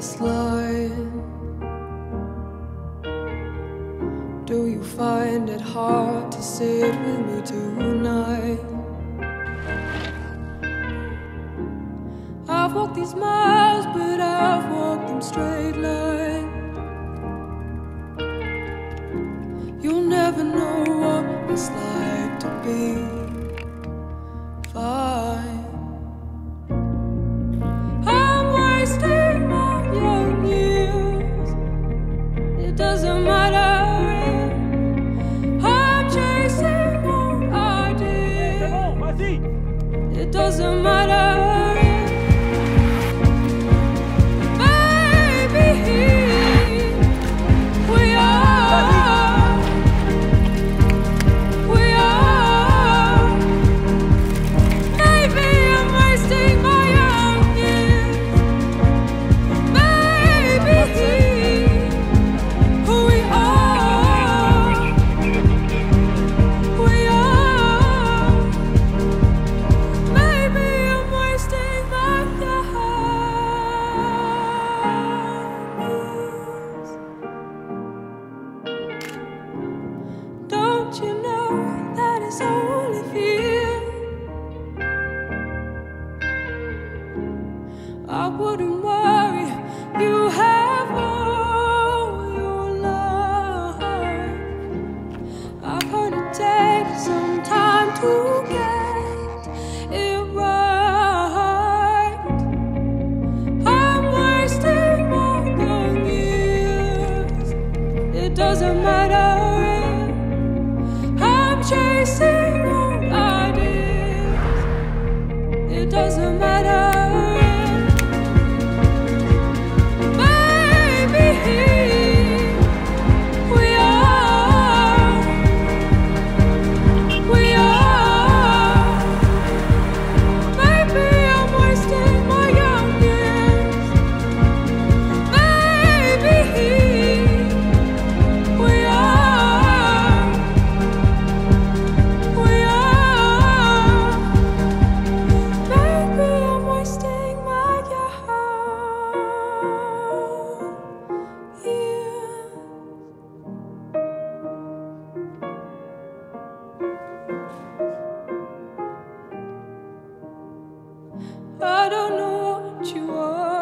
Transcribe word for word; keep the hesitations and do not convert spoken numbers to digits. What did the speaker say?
this line? Do you find it hard to sit with me tonight? I've walked these miles, but I've walked them straight line. You'll never know what it's like to be fine. I'm wasting my young years. It doesn't matter. I'm chasing what I did. It doesn't matter. Don't you know that it's only fear? I wouldn't worry, you have all your life. I've heard it takes some time to get it right. I'm wasting my young years. It doesn't matter. Chasing what I did. It doesn't matter. Baby, we are, we are. Maybe I'm wasting my young years. Baby, we are. I don't know what you are.